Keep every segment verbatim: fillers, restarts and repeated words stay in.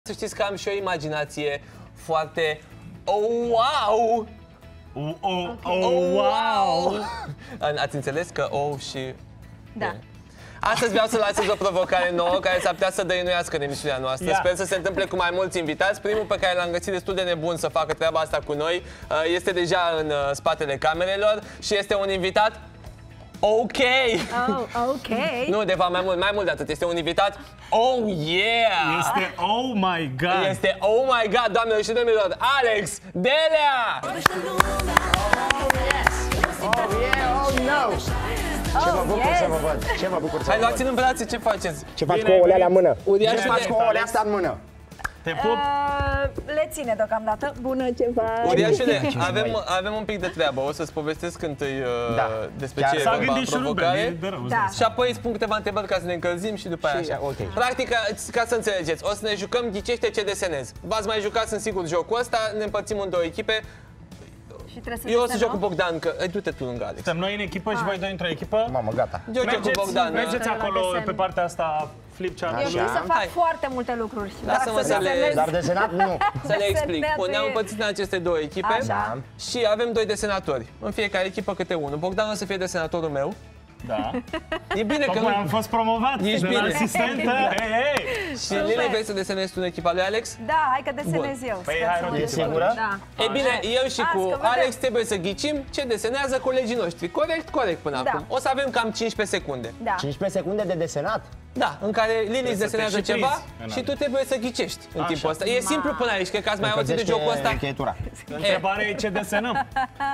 Să știți că am și o imaginație foarte oh, wow! Oh, oh, Oh, wow! Ați înțeles că oh și... Da. Astăzi vreau să lansez o provocare nouă care s-ar putea să dăinuiască în emisiunea noastră. Ia. Sper să se întâmple cu mai mulți invitați. Primul pe care l-am găsit destul de nebun să facă treaba asta cu noi este deja în spatele camerelor și este un invitat ok. Oh, ok. Nu, de fapt mai mult, mai mult de atât. Este un invitat oh yeah! Este oh my god! Este oh my god, doamnelor și domnilor, Alex Delea! Oh yeah, oh no! Ce mă bucur yes. să vă văd, ce mă bucur să Hai, vă văd. luați-l în brațe, ce faceți? Ce faci Bine, cu ouăle bine. la mână? Uriașul Ce faci de- cu ouăle astea în mână? Te pup! Uh, le ține deocamdată. Bună, ce faci? Uriașule, avem, avem un pic de treabă. O să-ți povestesc întâi uh, Da. despre Chiar ce e S-a vorba în gândit și Ruben, e provocare. de rău. Da. Și apoi îți pun câteva întrebări ca să ne încălzim și după aia Și, așa. ok. Practic, ca să înțelegeți, o să ne jucăm ghicește ce desenez. V-ați mai jucat, sunt sigur, jocul ăsta, ne împărțim în două echipe. Și trebuie să Eu o să desenăm? joc cu Bogdan, că... Ai, du-te tu lângă Alex. Suntem noi în echipă și voi doi într-o echipă. Mamă, gata. Eu joc cu Bogdan. mergeți La acolo desen. pe partea asta flip Eu chart. știu Așa. să fac Hai. foarte multe lucruri. Lasă-mă să le- desenez- Dar desenat nu. Să le explic. Desenatul Bun, ne-am e- împărțit în aceste două echipe Așa. și avem doi desenatori. În fiecare echipă câte unul. Bogdan o să fie desenatorul meu. Da. E bine că Tocmai nu... am fost promovat Ești de la bine. asistentă. Hei, hei! Și Lili, vrei să desenezi tu în echipa lui Alex? Da, hai că desenez Bun. eu. Păi Sper hai, să mă Rochi, e descurc. sigură? Da. E bine, eu și Azi, cu că vedem. Alex trebuie să ghicim ce desenează colegii noștri. Corect, corect până Da. acum. O să avem cam cincisprezece secunde. Da. cincisprezece secunde de desenat? Da, în care Lili îți să te desenează și ceva prinzi în și ale. tu trebuie să ghicești în Așa. timpul ăsta. E simplu până aici, cred că ați mai auzit de Încălzește jocul ăsta. încheietura. Întrebarea e ce desenăm.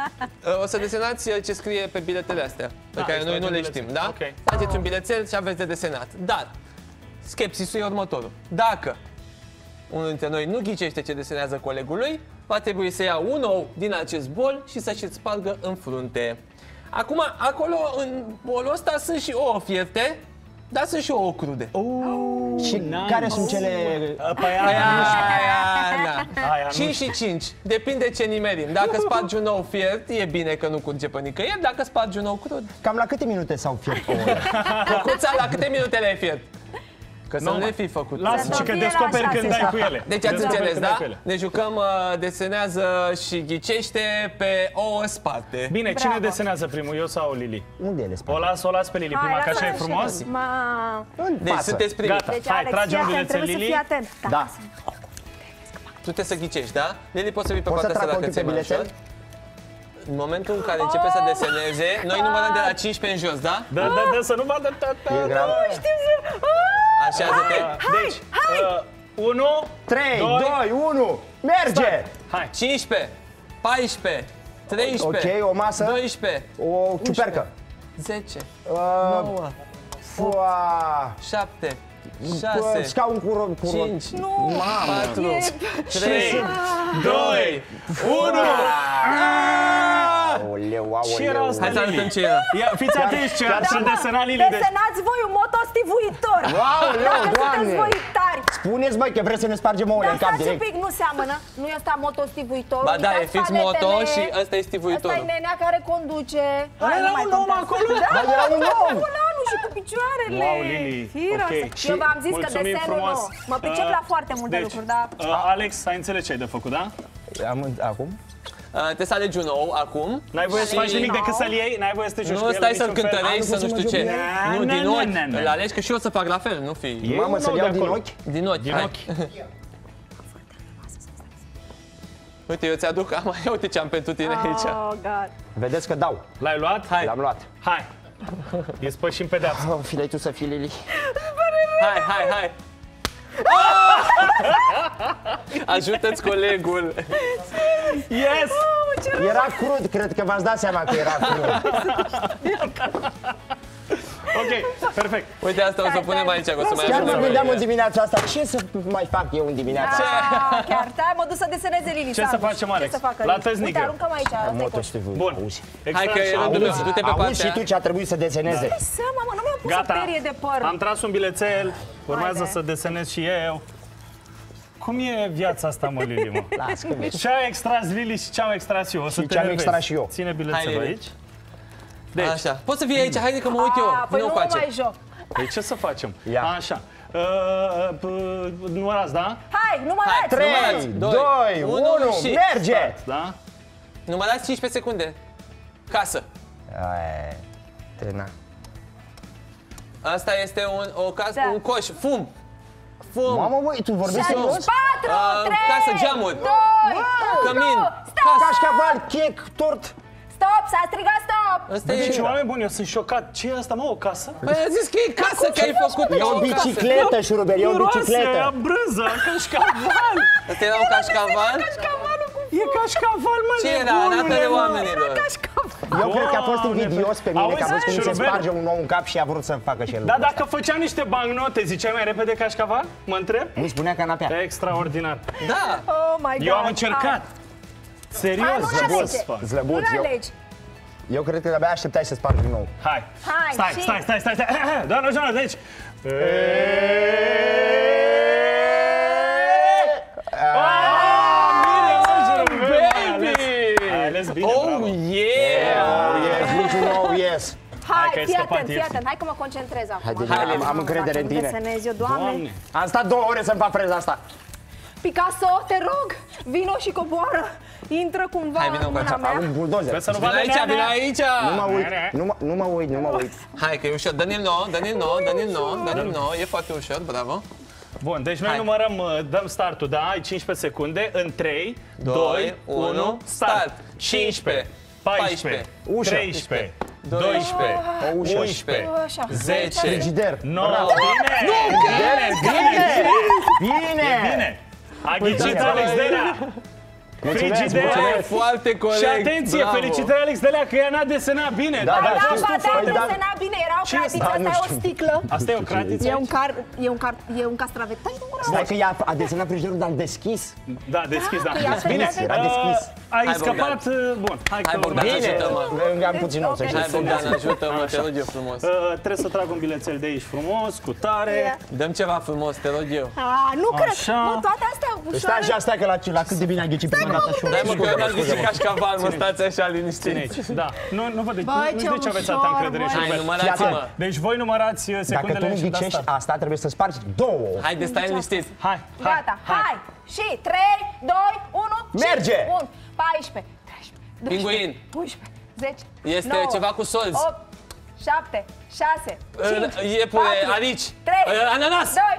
O să desenați ce scrie pe biletele astea, pe Da, care noi nu extragem le bilețe. știm, da? Ok. Faceți un bilețel și aveți de desenat. Dar, skepsisul e următorul. Dacă unul dintre noi nu ghicește ce desenează colegul lui, va trebui să ia un ou din acest bol și să și-l spargă în frunte. Acum, acolo, în bolul ăsta, sunt și ouă fierte, dar sunt și ouă crude. Și nice. care sunt cele... Păi aia, Aia, da. aia nu cinci și cinci. Depinde ce nimerim. Dacă spargi un ou fiert, e bine că nu curge pe nicăieri. Dacă spargi un ou crud, Cam la câte minute s-au fiert ouăle? Cucuța, la câte minute le-ai fiert? Că să Nu, nu le mă. fi făcut. lasă Să și că fie la descoperi șase. când dai cu ele. Deci ați Descoperi înțeles, când dai da? cu ele. Ne jucăm, uh, desenează și ghicește pe ouă sparte. Bine, cine Bravo. desenează primul, eu sau Lili? Unde ele O spate? las, o las pe Lili prima, că așa e frumos. Ma... În Deci față. sunteți primii. Gata. Deci, Hai, Alex, trage fii un atent, bilețel, trebuie să Lili. fii atent. Da. Tu trebuie să ghicești, da? Lili, poți să vii pe Poți să partea asta trag dacă ochii ți-e pe mai bilețel? ușor. În momentul în care începe să deseneze, noi numărăm de la cincisprezece în jos, da? Da, da, da, să nu vadă tata. E grav? Așează-te. Deci, unu, trei, Doi. doi, unu, merge! hai. cincisprezece, paisprezece, treisprezece, Ok, o masă. doisprezece, O ciupercă. zece, Uh, nouă, Fua. șapte, Bă, șase, Scaun cu ro- cu ro- cinci, Mamă! patru, trei, trei, doi, unu. Aoleu, Ce era aoleu. asta? Hai să arătăm ce era. Ia, fiți atenți ce chiar ce sunt- desena Lili. Deci, Desenați voi un motostivuitor. Aoleu, Dacă Doamne! sunteți voi tari. Spuneți, băi, că vreți să ne spargem ouăle Dar în cap stați un direct. pic, nu seamănă. Nu e ăsta motostivuitor. Ba da, e Uitați fix panetele. moto și ăsta e stivuitorul. Ăsta e nenea care conduce. Ăla Hai, era nu mai un om contează. acolo? Da, Dar era un om! cu lanul și cu picioarele. Wow, Lili, Fira, ok. să- Și Eu v-am zis că mulțumim desenul frumos. nu. Mă pricep Uh, la foarte multe deci, lucruri, dar... uh, Alex, ai înțeles ce ai de făcut, da? Am, acum? Uh, Trebuie să alegi un ou acum. N-ai voie să Și- faci nimic decât să-l iei, n-ai voie să te joci cu Nu el stai în să-l niciun fel. cântărești, să Am nu vrut știu să mă ce. joc. Nu, Na, din na, ochi. na, na. Îl alegi, că și eu o să fac la fel, nu fi. E Mamă, un să-l ou iau de din acolo. ochi? Din ochi, Din hai. ochi. Uite, eu ți-aduc, am, ia uite ce am pentru tine aici. Oh, God. Vedeți că dau. L-ai luat? Hai. L-am luat. Hai. Îi spășim pedeapsa. Oh, filei tu să fii, Lili. Hai, hai, hai. Ah! Ajută-ți colegul. Yes! Era crud, cred că v-ați dat seama că era crud. Ok, perfect. Uite, asta o să o punem aici, că o să mai Chiar mă ajungem. gândeam în dimineața asta, ce să mai fac eu în dimineața asta? Ah, chiar, da, mă duc să deseneze Lili. Ce să facem, Alex? Ce să facă La Lili? tăznică. Uite, aruncăm aici. asta e Moto, coș. știi, Bun. auzi. Hai că e Extrag. rândul meu, Auzi, du-te pe auzi partea și tu ce a trebuit să deseneze. Dai seama, mă, nu mi-au pus o Gata. perie de păr. Am tras un bilețel. Urmează Haide. să desenez și eu. Cum e viața asta, mă, Lili, mă? Las că vezi. Ce a extras Lili și ce am extras eu? O să Și te ce am enervezi. extras și eu. Ține Hai, bilețelul Lili. aici. Deci, Așa. Poți să vii aici, haide că mă uit eu. Ah, păi Vino nu cu mă ace. mai joc. Păi ce să facem? Ia. Așa. Uh, p- numărați, da? Hai, numărați! trei, doi, unu, și... merge! Da? Numărați cincisprezece secunde. Casă. Aia, tena. Asta este un, o casă, Da. un coș. Fum. Fum. Mamă, băi, tu vorbești serios? patru, Uh, trei, casă, geamuri. doi, Cămin. unu, stop! Cașcaval, chec, tort. Stop, s-a strigat stop! Asta Deci, e... oameni buni, eu sunt șocat. Ce e asta, mă, o casă? Păi a zis că e casă, că ai făcut E o bicicletă, șurubel, e o bicicletă. E brânză, cașcaval. Asta era un cașcaval? E cașcaval, mă, Ce era? Arată-le oamenilor. Eu cred că a fost invidios pe mine, Auzi, că a văzut cum se șurubel? sparge un nou în cap și a vrut să facă și el Dar lucrul dacă făcea niște bancnote, ziceai mai repede cașcaval? Mă întreb? ăsta. Nu spunea canapea. Extraordinar. Da. Oh my God! Eu am încercat. Serios, Hai, nu ce le pot alege. să fac? Zlăbuț, Nu eu, le alegi! eu cred că abia așteptai să spargi din nou. Hai. Hai, Stai, și- stai, stai, stai, stai. Doamne, doamne, deci. Baby! Ai ales bine, Oh, bravo. yeah! Yes, niciun nou, yes. Hai că ai Hai, fii scăpat atent, fii ieftin. atent, hai că mă concentrez acum. Haide, Hai, am- am încredere în tine. Desenez eu, Doamne. Doamne. Am stat două ore să-mi fac freza asta. Picasso, te rog, vino și coboară. Intră cumva Hai, vină în cu mâna aceea. mea. Am un buldozer. Trebuie să nu Vino vadă aici, vino neana. aici! Nu mă uit, nu mă, nu mă uit, nu mă uit. Hai că e ușor, dă-ne-l nouă, dă-ne-l nouă, dă-ne-l nouă, dă-ne-l nouă, e foarte ușor, bravo. Bun, deci noi Hai. numărăm, uh, dăm startul, da? Ai cincisprezece secunde. În trei, Doi, doi, unu, unu, start. start. cincisprezece, paisprezece, Ușă. treisprezece, doisprezece, O ușă. unsprezece, Așa. zece, Frigider. nouă, Bravo. bine! Bine, bine, Bine! bine! A ghicit Alex Delea! Mulțumesc, Frigider! mulțumesc. Foarte corect, Și atenție, bravo. felicitări Alex Delea că ea n-a desenat bine! Da, da, Da, știu, ba, da, păi, da. desena bine, era o Ce cratiță, este? asta Da, e nu o știu. sticlă. Asta e o cratiță? E un car, e un car, e un castravet. Stai, nu gura. Stai că ea a desenat frigiderul, dar deschis. Da, deschis, da. că ea Bine, se Era deschis. Uh, ai Hai, scăpat, uh, bun. Hai, Hai, că Bogdan, urmează. Bine, ajută-mă. am puțin nou să Ok. știi. Hai, Bogdan, ajută-mă, te rog eu frumos. Uh, trebuie să trag un bilețel de aici frumos, cu tare. Dăm ceva frumos, te rog eu. Ah, nu cred. Așa. Mă, toate astea Stai ușoare. așa, stai că la, la cât de bine ai ghicit prima dată și Dai mă, că eu n-am Scuze-mă. zis cașcaval, mă, stați așa Ține liniștiți. aici. Da. Nu, nu vă de, Băi, nu, ce nu de ce aveți ușor, atâta încredere în băi. Hai, șurubel. numărați-mă. Deci voi numărați uh, Dacă tu secundele nu și dați ghicești start. asta, trebuie să spargi două. Haide, stai liniștit. Hai, hai, Gata, hai. Și trei, doi, unu. Merge. unu, paisprezece, treisprezece, Pinguin. doisprezece, unsprezece, zece, Este nouă, ceva cu solzi. opt, șapte, șase, cinci, Iepure, patru, arici. trei, Uh, Ananas. doi,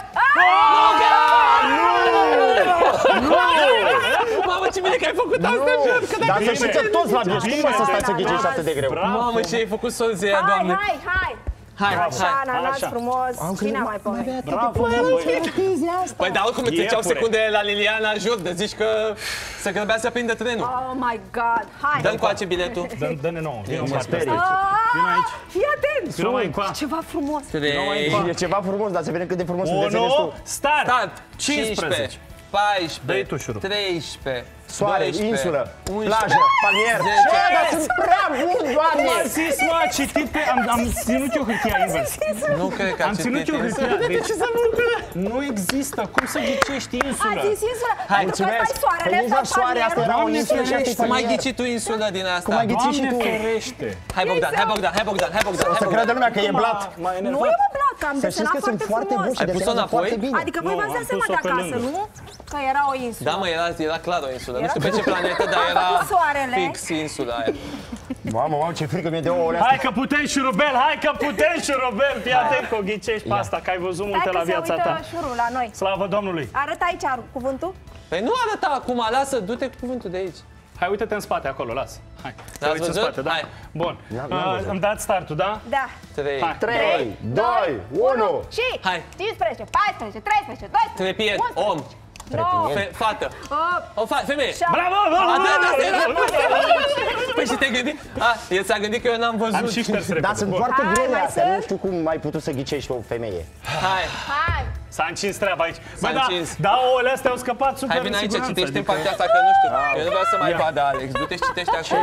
Mamă, ce bine că ai făcut asta, jur, că Dar să Bine. știi că toți la ghici. Cum mă să stai să ghicești atât de greu? Bravo. Mamă, ce ai făcut solzi aia, Hai, doamne. hai, hai. Hai, Așa, hai. ananas așa. frumos. Cine a mai pomenit? Bravo, mă, băi. Păi, dar oricum îți treceau Iepure. secunde la Liliana, jur, de zici că se grăbea să prindă trenul. Oh my God. Hai. Dă-mi coace biletul. Dă- Dă-ne nouă, vino în mă partea sperie. asta. Ah, Vino aici. Fii atent. Vino mai încoa. Ceva frumos. trei, E ceva frumos, dar să vedem cât de frumos îl desenezi unu, tu. start! start, cincisprezece. cincisprezece, paisprezece, Dă-i tu, șurub. treisprezece, Soare, doisprezece, insulă, unsprezece, plajă, palmier. zece. Ce, dar sunt prea bun, doamne! Am zis, mă, a citit pe... Am, am ținut eu hârtia invers. Nu cred că Am ținut eu citit. hârtia. Deci, nu există. Cum să ghicești A insula? zis insula. Hai, Pentru că mulțumesc. ăsta e soarele, Păi nici ăsta la e soare, asta era o Doamne insulă și asta e ferește, Cum ai palmier. ghicit tu insula din asta? Cum ai ghicit și Doamne tu? ferește! Hai Bogdan, hai Bogdan, hai Bogdan, hai Bogdan, O hai să creadă Bogdan. lumea că e blat. M-a Nu enervat. e mă blat, că am Să știți desenat că sunt foarte foarte buni frumos. și Ai pus-o desenează înapoi? foarte bine. Adică voi Nu, v-ați dat am seama pus-o de pe acasă, lângă. nu? Că era o insulă. Da, mă, era, era clar o insulă. Nu Era știu pe ce făcut- planetă, dar Am era făcut soarele. fix insula aia. Mamă, mamă, ce frică mi-e de ouăle astea. Hai că putem, șurubel, hai că putem, șurubel! Fii atent că o ghicești pe asta, că ai văzut Stai multe că la se viața uită ta. șurul la noi. Slavă Domnului! Arăt aici cuvântul. Păi nu arăta acum, lasă, du-te cu cuvântul de aici. Hai, uite-te în spate acolo, las. Hai, te L-ați uiți în văzut? spate, da? Hai. Bun. N-am- n-am Uh, văzut. îmi dați startul, da? Da. trei, Hai. trei, doi, unu. Și Hai. cincisprezece, paisprezece, treisprezece, doisprezece, trepied, om, nouă, fe- fată, opt, o fa- femeie. șapte. Bravo, bravo, Atât, bravo, asta era. bravo! Păi și te-ai gândit? A, el s-a gândit că eu n-am văzut. Am și șters repede. Dar sunt Bun. foarte Hai, grele mai astea, sunt? nu știu cum ai putut să ghicești o femeie. Hai, Hai. S-a încins treaba aici. Bă, da, încins. da, ouăle astea au scăpat super hai vin în aici, siguranță, citește în adică- partea asta, că nu știu. Eu nu vreau să mai vadă Alex. Du-te și citește așa.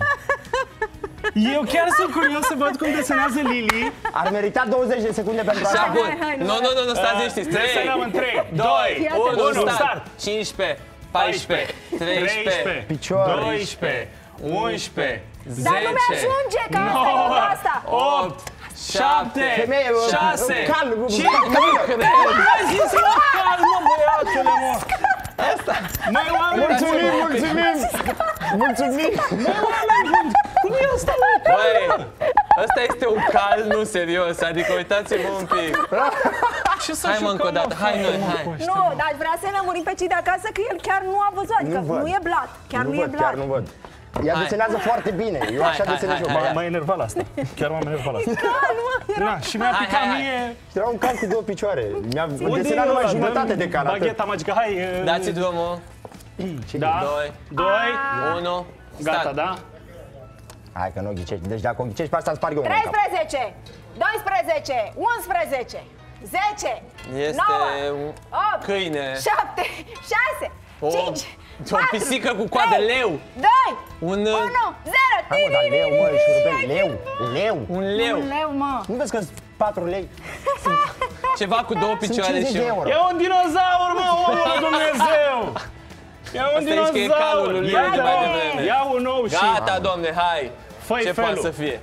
Eu chiar sunt curios să văd cum desenează Lili. Ar merita douăzeci de secunde pentru Așa, asta. bun. hai, hai, nu Nu, nu, nu, nu, stați liniștiți. Desenăm în trei, doi, doi, unu, unu, start. start. cincisprezece, paisprezece, treisprezece, Picioare. doisprezece, unsprezece, Dar nu zece, mi-ajunge, că asta e nouă, asta. opt, șapte, Femeie, șase, cal, cinci, ai zis la cal, mă, băiatule, mă! Asta. Măi, oameni Mulțumim, buni! mulțumim! Mulțumim! Măi, oameni buni! Cum e asta, mă? Băi, ăsta este un cal, nu serios, adică uitați-vă un pic. Ce să Hai mă încă o jucăm, dată, mă, hai noi, mă, hai. cu ăștia, Nu, mă? dar vrea să ne murim pe cei de acasă că el chiar nu a văzut, adică Nu văd. nu e blat, chiar nu, Nu e văd, blat. chiar nu văd. Ea Hai. desenează foarte bine. Eu Hai, așa hai, desenez hai, eu. hai. M-a enervat la asta. Chiar m-am enervat la asta. Da, Na, și mi-a Hai, picat hai, hai. mie... Era un cal cu două picioare. Mi-a Unde desenat e numai ăla? jumătate Dă-mi de cal. atât. Bagheta magică, hai. e, Dați drumul. Da, Doi. doi, unu. gata, Start. da? Hai că nu o ghicești. Deci dacă o ghicești pe asta îmi sparg eu unul în cap. treisprezece, doisprezece, unsprezece, zece, Este nouă, un opt, câine. șapte, șase, O- cinci, o pisică cu coadă, leu. doi, Un, unu, zero. Hai mă, dar leu, mă, șurubel, leu, leu. un leu. Un leu, mă. Nu vezi că sunt patru lei? Ceva cu două Sunt picioare cincizeci și... de euro. E un dinozaur, mă, omul lui Dumnezeu! E un Asta zici că e calul lui dinozaur! Lili Ia, mai mă, devreme. ia un nou și... Gata, domne, hai. Fă-i Ce felul. poate să fie?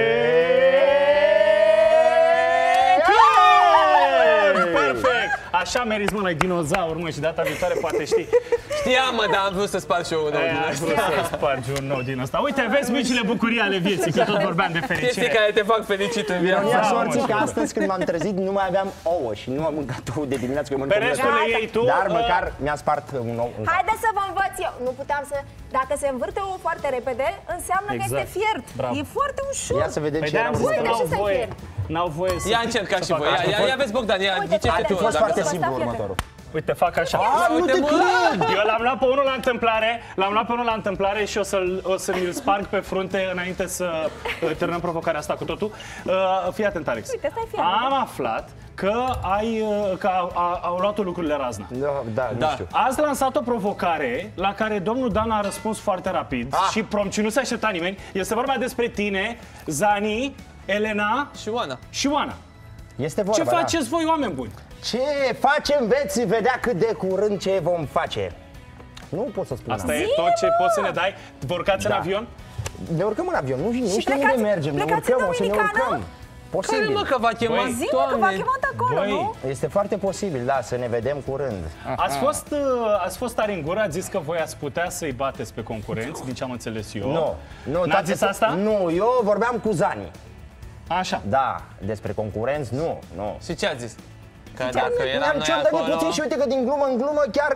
Perfect! Așa meriți, mă, la dinozaur, mă, și data viitoare poate știi. Știam, mă, dar am vrut să sparg și eu unul din Ai asta. vrut să spargi un nou din ăsta. Uite, vezi micile bucurii ale vieții, că tot vorbeam de Chestii fericire. care te fac fericit în viață. Ironia Da, sorții mă, că știu. astăzi când m-am trezit nu mai aveam ouă și nu am mâncat ouă de dimineață, că eu mănânc Pe restul omletă. le iei tu. Dar uh, măcar mi-a spart un ou în cap. Haideți să vă învăț eu. Nu puteam să... Dacă se învârte o foarte repede, înseamnă că Exact. este fiert. Bravo. E foarte ușor. Ia să vedem Păi ce de-am era zis că Uite, n-au și să-i voie. fier. N-au voie să... Ia încercați și să voi. facă Ia, asta. ia, ia vezi, Bogdan, ia, Uite, ghicește ar tu. fi fost dacă foarte să- Asta simplu fiecare. următorul. Uite, fac așa. Ah, nu te mă. cred! Eu l-am luat pe unul la întâmplare, l-am luat pe unul la întâmplare și o să-l o să mi-l sparg pe frunte înainte să uh, terminăm provocarea asta cu totul. Uh, fii atent, Alex. Uite, stai fier. Am aflat că ai uh, că au, au, au luat lucrurile razna. Da, da, nu Da. știu. Ați lansat o provocare la care domnul Dan a răspuns foarte rapid Ah. și prompt, nu se aștepta nimeni. Este vorba despre tine, Zani, Elena Și Oana. și Oana. Este vorba, Ce faceți voi, oameni buni? Da. Ce facem, veți vedea cât de curând ce vom face. Nu pot să spun Asta asta. e tot ce poți să ne dai? Vă urcați în Da. avion? Ne urcăm în avion, nu, nu Și știm plecați- unde mergem, ne plecați în urcăm, o să ne Dominicană? urcăm. Care Posibil. mă că v-a chemat, Băi, Zi, mă, că v-a Doamne? chemat acolo, Băi, nu? Este foarte posibil, da, să ne vedem curând. Ați fost, uh, ați fost tare în gură, ați zis că voi ați putea să-i bateți pe concurenți, din ce am înțeles eu. Nu, nu. N-ați toate- zis asta? Nu, eu vorbeam cu Zani. Așa. Da, despre concurenți, nu, nu. Și ce a zis? Că Chiar dacă eram ne-am noi ce-am dănit acolo, puțin și uite că din glumă în glumă chiar...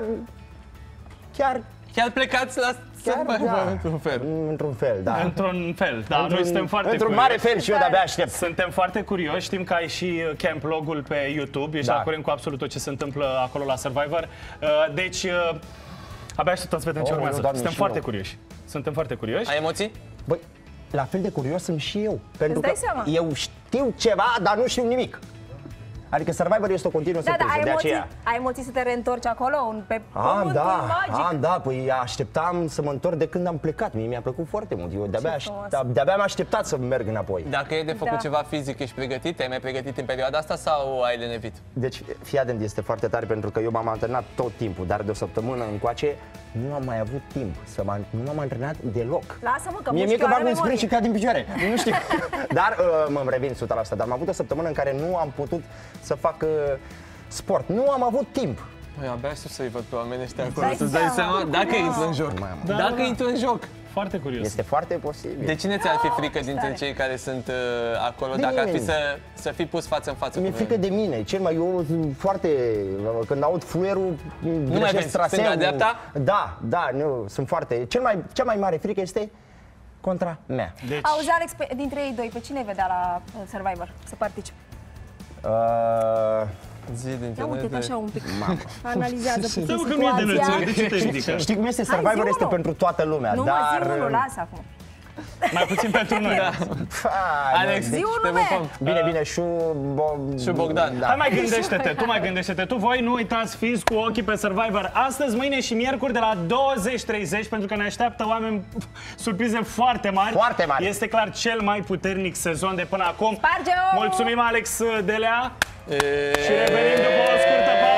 Chiar, chiar plecați la chiar, Survivor, da. într-un fel. Într-un fel, da. Într-un fel, da, Într-un- noi suntem foarte Într-un curioși. mare fel și eu de-abia aștept. Suntem foarte curioși, știm că ai și uh, camp logul pe YouTube, ești Da. la curent cu absolut tot ce se întâmplă acolo la Survivor. Uh, Deci, uh, abia așteptăm să vedem ce Oh, urmează. nu, Doamne, Suntem și foarte eu. curioși. Suntem foarte curioși. Ai emoții? Băi, la fel de curios sunt și eu. Pentru Îți dai că seama? eu știu ceva, dar nu știu nimic. Adică Survivor este o continuă Da, da, surpriză, ai de emoții, aceea. ai emoții să te reîntorci acolo, un- pe Am, pământul da, magic. am, da, păi așteptam să mă întorc de când am plecat. Mie mi-a plăcut foarte mult. Eu de-abia, Ce aș- frumos. de- de-abia am așteptat să merg înapoi. Dacă e de făcut Da. ceva fizic, ești pregătit? Te-ai mai pregătit în perioada asta sau ai lenevit? Deci, fii atent, este foarte tare pentru că eu m-am antrenat tot timpul, dar de o săptămână încoace nu am mai avut timp să mă, nu m-am antrenat deloc. Lasă-mă că Mie mușchi mie că are bag un memorie. sprint și cad din picioare. Nu știu. Dar uh, mă revin o sută la sută. Dar am avut o săptămână în care nu am putut să fac uh, sport. Nu am avut timp. Păi abia aștept să-i văd pe oamenii ăștia acolo, Dai să-ți dai seama. seama dacă intră în joc. Mamă. Da, Dacă da, da. intră în joc. Foarte curios. Este foarte posibil. De cine ți-ar fi frică dintre cei care sunt uh, acolo, De dacă ar fi nimeni. să, să fii pus față în față? Mi-e cu frică de mine. Cel mai eu sunt foarte... Când aud fluierul, greșesc vezi traseul. stânga-dreapta? Da, da, nu, sunt foarte... Cel mai, cea mai mare frică este contra mea. Deci, Auzi, Alex, pe, dintre ei doi, pe cine vedea la uh, Survivor să participe? Uh, Zi dintre Ia noi uite doi. așa un pic. Analizează puțin Stai, mă, că nu e de situația. înălțime, de ce te ridică? știi cum este Hai, Survivor? zi Este unul. pentru toată lumea, Nu, dar... mă, zi unul, lasă acum. Mai puțin pentru noi. Da. Hai, Alex, Zi te un nume. pupăm. Bine, bine, și Bo... Și Bogdan. Da. Hai mai gândește-te, tu mai gândește-te. Tu voi nu uitați, fiți cu ochii pe Survivor astăzi, mâine și miercuri de la douăzeci treizeci, pentru că ne așteaptă oameni surprize foarte mari. Foarte mari. Este clar cel mai puternic sezon de până acum. Sparge-o! Mulțumim, Alex Delea. E... Și revenim după o scurtă pauză.